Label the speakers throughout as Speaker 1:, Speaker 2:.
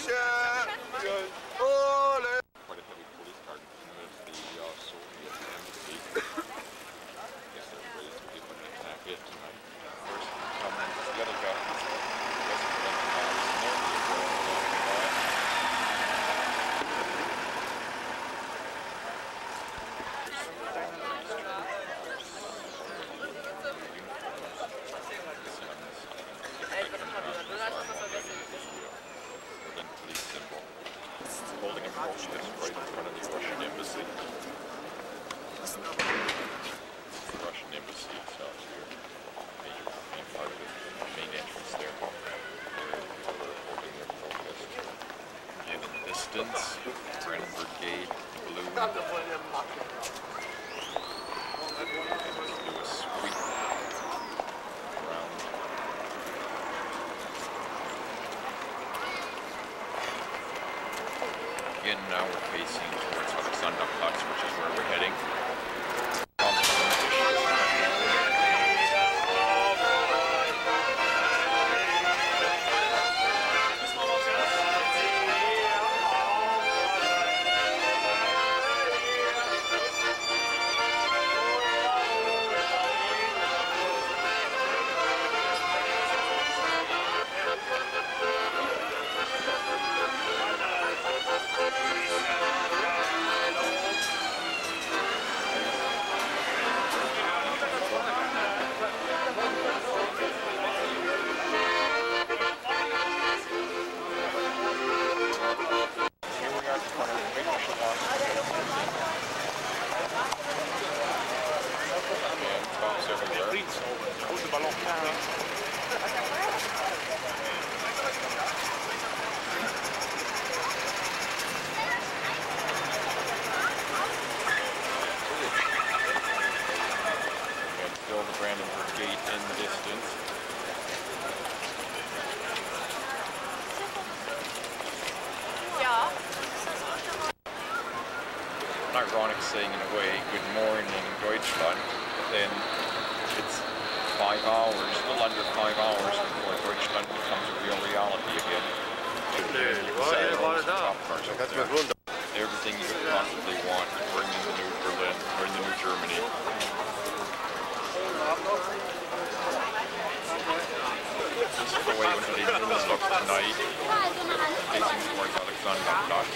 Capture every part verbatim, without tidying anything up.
Speaker 1: Good. Ole! Quite a heavy police car with the uh, Soviet embassy. I guess they're ready to people to attack it tonight. First, um, the other guy. Holding a protest right in front of the Russian embassy. The Russian embassy itself here. Major main part of it. Main entrance there. They're holding their protest. Again, in the distance, Brennan Brigade Blue. And let's do a sweep around. Again, now we're facing towards Alexanderplatz, which is where we're heading. Still the Brandenburg Gate in the distance.
Speaker 2: Yeah.
Speaker 1: Ironic saying in a way, good morning Deutschland, but then it's five hours, a little under five hours before Deutschland becomes a real reality again. Everything you could possibly want, bring in the new Berlin, or the new Germany. This is the way when they look tonight, facing towards Alexanderplatz.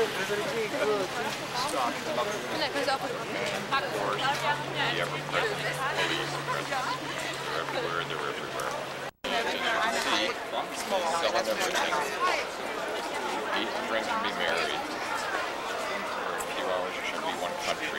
Speaker 1: And of course, the ever-present police presence. They're everywhere, they're everywhere. As you can see, selling everything. Eat, drink, and be merry. For a few hours, you should be one country.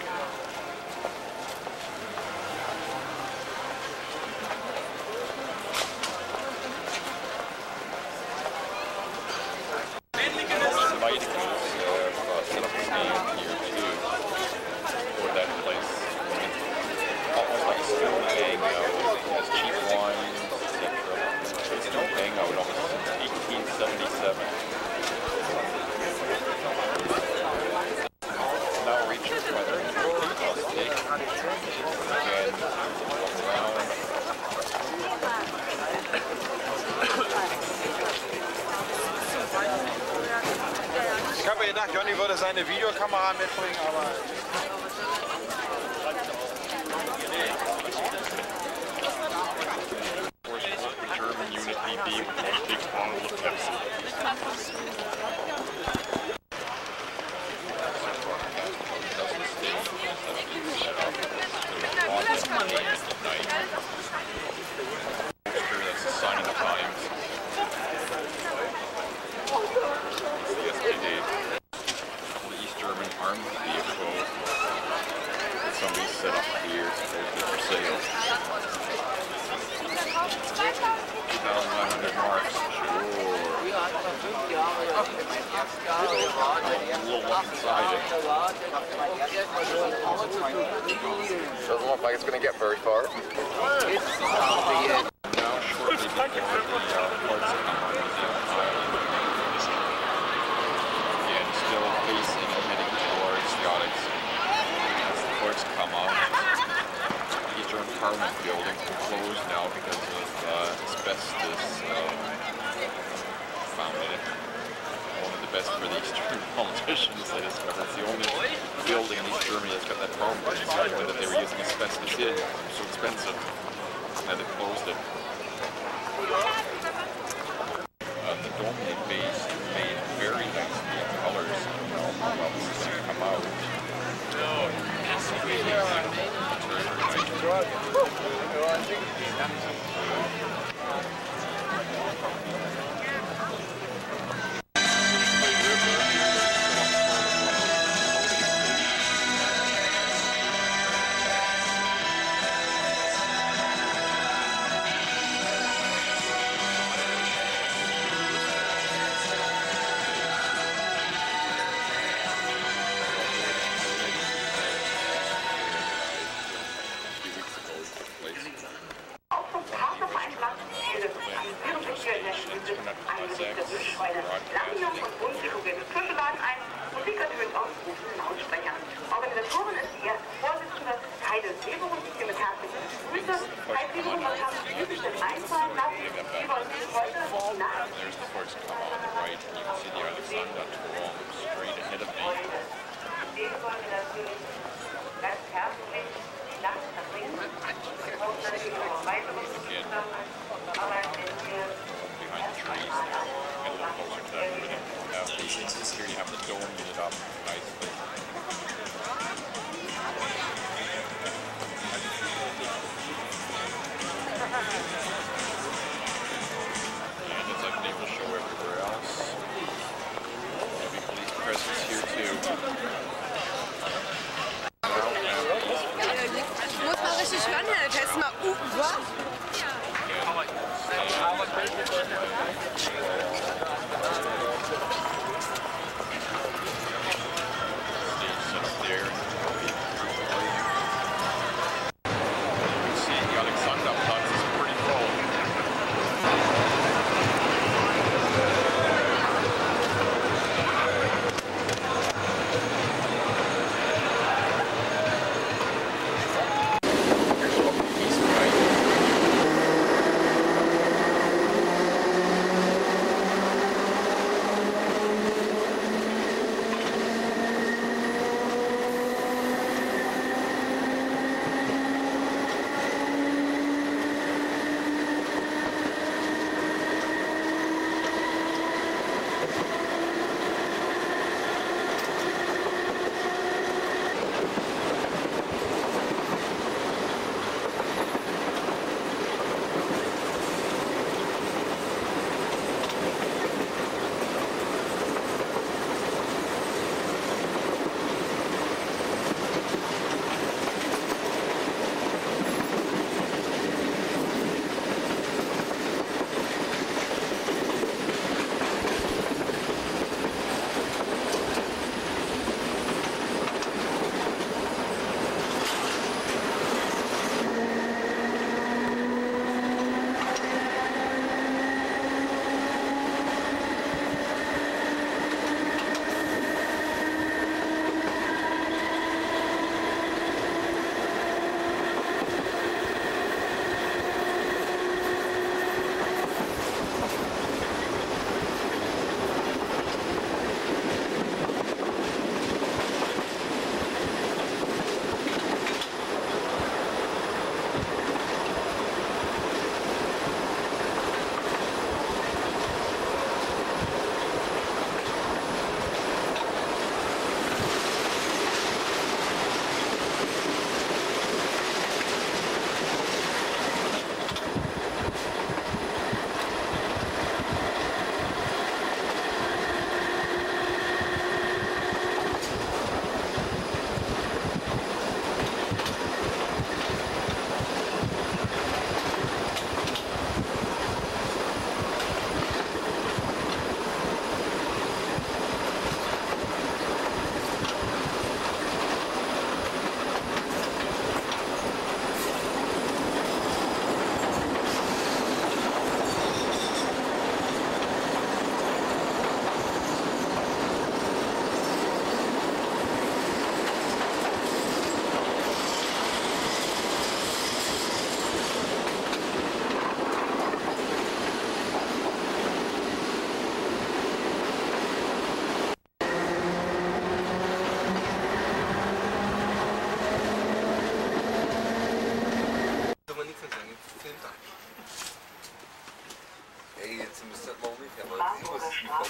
Speaker 3: Ich habe gedacht, Johnny würde seine Videokamera mitbringen, aber...
Speaker 1: German Unity B with one big bottle of Pepsi. That's a sign of the times. Yesterday, the East German armed vehicle that somebody set up here supposedly for sale. two thousand nine hundred marks. Sure. A little look inside it.
Speaker 4: Doesn't look like it's going to get very far.
Speaker 1: Now, shortly before the uh, parts come on the island. Again, still facing and heading towards Yachting. As the courts come out, the Eastern Parliament building closed now because of uh, asbestos uh, found in it. best for the Eastern politicians. They discovered it's the only building in East Germany that's got that problem. They discovered that they were using asbestos in. It was so expensive, and they closed it. Uh, the dome they made, made very nicely in colors. Bubbles come out. Oh, that's really nice. There's the first come on the right, and you can see the Alexander Turm straight ahead of me. Again, behind the trees there, get a little closer to that building. Uh, here you have the dome lit up nicely. And as I've been able to show everywhere else, there'll be police presence here too.
Speaker 2: Ich muss mal richtig ran, Herr Test mal. Uh, was?
Speaker 1: Thank you.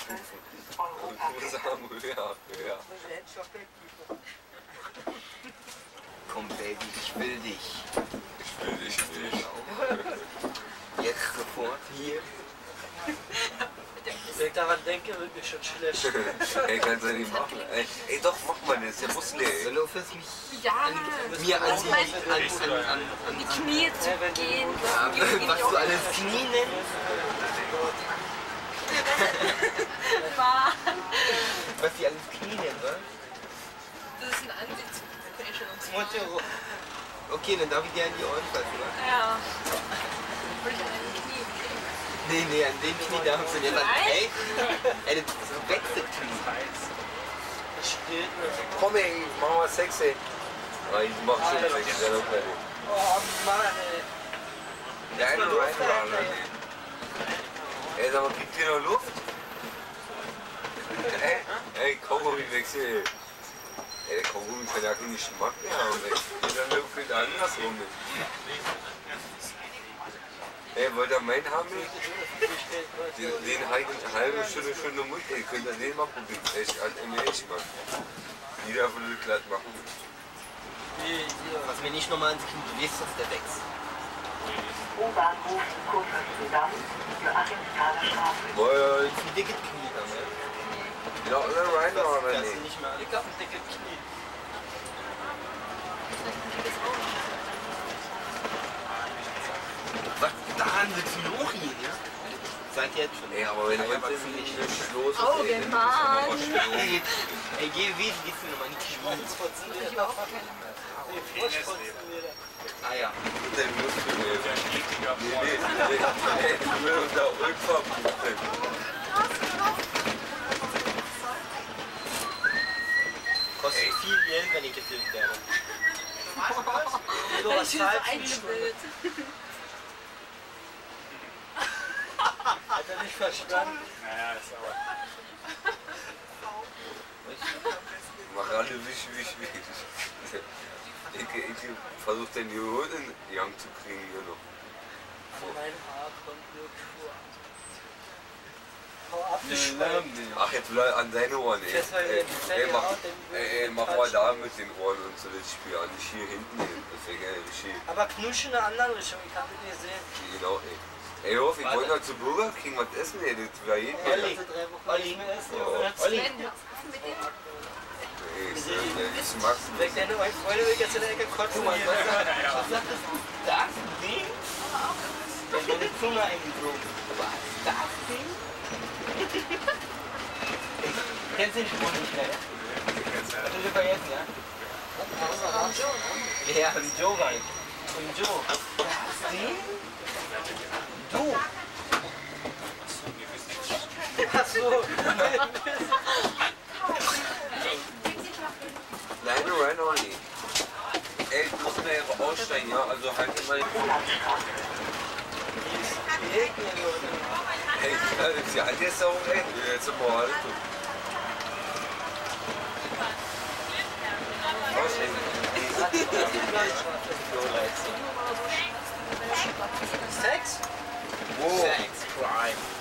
Speaker 4: höher, höher.
Speaker 5: Komm, Baby, ich will dich.
Speaker 4: Ich will dich nicht.
Speaker 5: Jetzt sofort hier.
Speaker 6: Wenn ich daran denke, wird mir schon schlecht.
Speaker 4: Ey, kannst du nicht machen. Ey, ey doch, mach mal, das ist ja Muskel, ey.
Speaker 5: Soll auf es mich
Speaker 2: Ja,
Speaker 5: mir an
Speaker 2: ich
Speaker 5: die,
Speaker 2: mein,
Speaker 5: an, an, an, an
Speaker 2: die Knie zu gehen.
Speaker 5: Ja, was du alles Knie nennst? Was die alles Knie nennen, wa?
Speaker 2: Das ist ein Ansichtsfälschung.
Speaker 5: Okay, dann darf ich dir an die Ohren fassen, wa?
Speaker 2: Ja. Würde ich an den Knie kriegen.
Speaker 5: Nee, nee, an den Knie darfst du nicht. Ey, ey, das ist ein Wechselknie.
Speaker 6: Das steht mir.
Speaker 4: Komm, ey, mach mal Sex, ey. Ah, ich mach schon Sex, ja, noch fertig.
Speaker 6: Oh Mann, ey.
Speaker 4: Ja, eine Reinrun, ey. Ey, sag mal, kriegt ihr noch Luft? Ey, ey, Kaugummi wechsel, ey. Ey, der Kaugummi kann ja keinen Geschmack mehr haben, ey. Jeder Luft geht andersrum, ey. Ey, wollt ihr meinen haben? Den, den halbe, halbe Stunde schon nur Mund, ey, könnt ihr den mal probieren? Echt, hat mir echt Mann. Jeder würde glatt machen.
Speaker 5: Was mir nicht nochmal ins Knie gewesen ist, der wächst.
Speaker 7: U-Bahnhof Kurfürst zusammen, Joachimsthaler Straße.
Speaker 4: Moin.
Speaker 5: Das ist ein dickes Knie dann, ne?
Speaker 4: Ja, oder rein,
Speaker 5: Das
Speaker 4: oder
Speaker 5: kannst du
Speaker 4: nicht?
Speaker 5: nicht mehr.
Speaker 6: Ich hab ein dickes Knie.
Speaker 5: Was? Daran willst du noch hier, ja? Seit jetzt schon.
Speaker 4: Ey, aber wenn du jetzt nicht los
Speaker 2: Oh,
Speaker 4: ey, dann
Speaker 2: Mann.
Speaker 4: ist das aber
Speaker 5: Ey, ey, geh wie, gehst du nochmal in die Knie? Ah ja.
Speaker 4: Der Muskel, ey. Nee, nee, nee. Ey, du willst da rückverbuchen.
Speaker 5: Kostet viel Geld, wenn ich gefilmt werde.
Speaker 6: So was
Speaker 2: Ich
Speaker 6: zahlt
Speaker 2: ein
Speaker 6: viel schon.
Speaker 2: Bild.
Speaker 6: Hat er nicht verstanden?
Speaker 4: Mach alle wisch, wisch, wisch. Ich, ich versuch den Jod in Young zu kriegen hier noch.
Speaker 6: Mein Haar kommt nur vor. Hau ab, du Schwein.
Speaker 4: Ach, jetzt will er an seine Ohren, ey.
Speaker 6: Das war
Speaker 4: Ey,
Speaker 6: der-
Speaker 4: ey, mach,
Speaker 6: der-
Speaker 4: ey, ey, mach mal da mit den Ohren und so das Spiel an. Nicht hier hinten, ey. Das wäre geil, richtig.
Speaker 6: Aber knusch in eine andere Richtung, ich kann das nicht sehen.
Speaker 4: Genau, ey. Ey, Hoff, ich wollte noch zu Burger King was essen, ey. Das war jeden
Speaker 6: Olli,
Speaker 4: Tag.
Speaker 6: drei Wochen nicht mehr essen.
Speaker 5: Olli,
Speaker 4: Ey, ich, äh, ich mag's
Speaker 6: Weg
Speaker 4: nicht.
Speaker 6: deine euch Freunde, will ich jetzt in der Ecke kotzen.
Speaker 5: was
Speaker 6: hier.
Speaker 5: sagtest du? Das Ding? Der hat meine Zunge eingeflogen. Was? Das Ding? Kennst du den Spruch nicht mehr? Hast du schon vergessen, ja? Ja, von Joe war ich. Von Joe. Das Ding? Du!
Speaker 6: Ach so.
Speaker 4: Nein, rein auch nicht. Ey, du musst mir einfach aussteigen, ja? Also halt immer den Mund. Ey, ja, das ist ja halt jetzt auch, ey. Jetzt sind wir halt. Aussteigen.
Speaker 6: Sex?
Speaker 4: Wo?
Speaker 5: Sex, Crime.